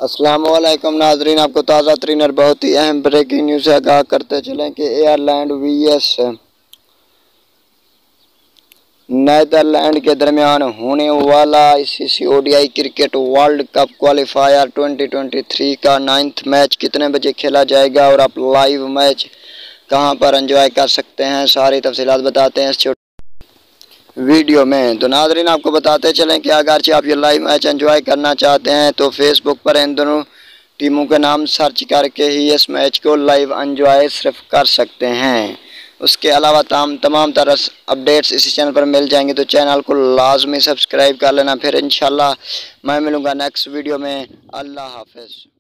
अस्सलाम वालेकुम नाजरीन, आपको ताज़ा तरीन और बहुत ही अहम ब्रेकिंग न्यूज़ से आगाह करते चलें कि आयरलैंड वीएस नीदरलैंड के दरमियान होने वाला ICC ODI cricket world cup qualifier 2023 का 9th मैच कितने बजे खेला जाएगा और आप लाइव मैच कहां पर एंजॉय कर सकते हैं, सारी तफसीलात बताते हैं इस वीडियो में। तो नाजरीन आपको बताते चलें कि अगर आप ये लाइव मैच एंजॉय करना चाहते हैं तो फेसबुक पर इन दोनों टीमों के नाम सर्च करके ही इस मैच को लाइव एंजॉय सिर्फ कर सकते हैं। उसके अलावा तमाम तरह अपडेट्स इसी चैनल पर मिल जाएंगे, तो चैनल को लाजमी सब्सक्राइब कर लेना। फिर इंशाल्लाह मैं मिलूँगा नेक्स्ट वीडियो में। अल्लाह हाफ़िज़।